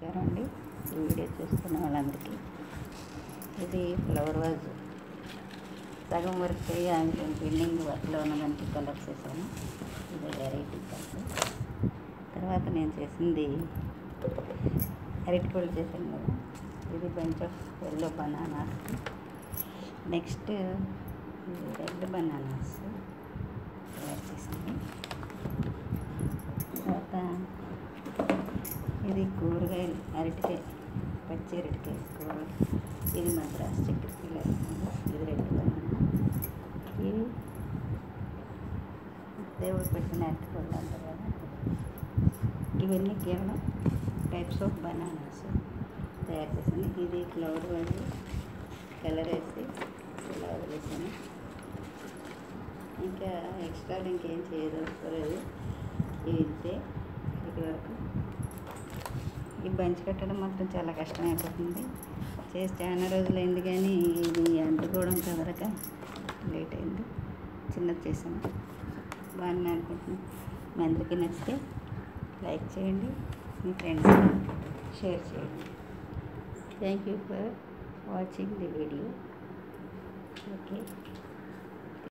నమస్కారం అండి. ఈ వీడియో చూస్తున్న వాళ్ళందరికీ ఇది ఫ్లవర్ వాజ్ సగం వరకు ఆమె పెండింగ్ వర్క్లో ఉన్నదానికి కలర్స్ వేసాను. ఇది వెరైటీ కలర్. తర్వాత నేను చేసింది అరటిపళ్ళు చేశాను కదా, ఇది bunch of yellow bananas. Next red bananas తయారు చేసాను. తర్వాత ఇది కూరగాయలు, అరటికాయ, పచ్చి అరటికాయ కూర. ఇది మద్రాస్ చక్కెరకేళి వేస్తుంది. ఇది రెడ్ బనానా. ఇవి దేవుడు పెట్టిన అరటిపళ్ళు అంటారు కదా, ఇవన్నీ కేవలం టైప్స్ ఆఫ్ బనానాస్ తయారు చేసాను. ఇది ఫ్లవర్ వాజ్ కలర్ వేసి ఇలా వదిలేసాను. ఇంకా ఎక్స్ట్రా ఇంకేం చేయదలుచుకోలేదు. ఇది ఇంతే. ఇటువరకు ఈ బంచ్ కట్టడం మాత్రం చాలా కష్టమైపోతుంది. చేసి చాలా రోజులైంది కానీ ఇది అంటుకోవడం కదలక లేట్ అయింది. చిన్నది చేసాను. బాగానే అనుకుంటున్నాను. మీ అందరికీ నచ్చితే లైక్ చేయండి, మీ ఫ్రెండ్స్ షేర్ చేయండి. Thank you for watching the video. Okay.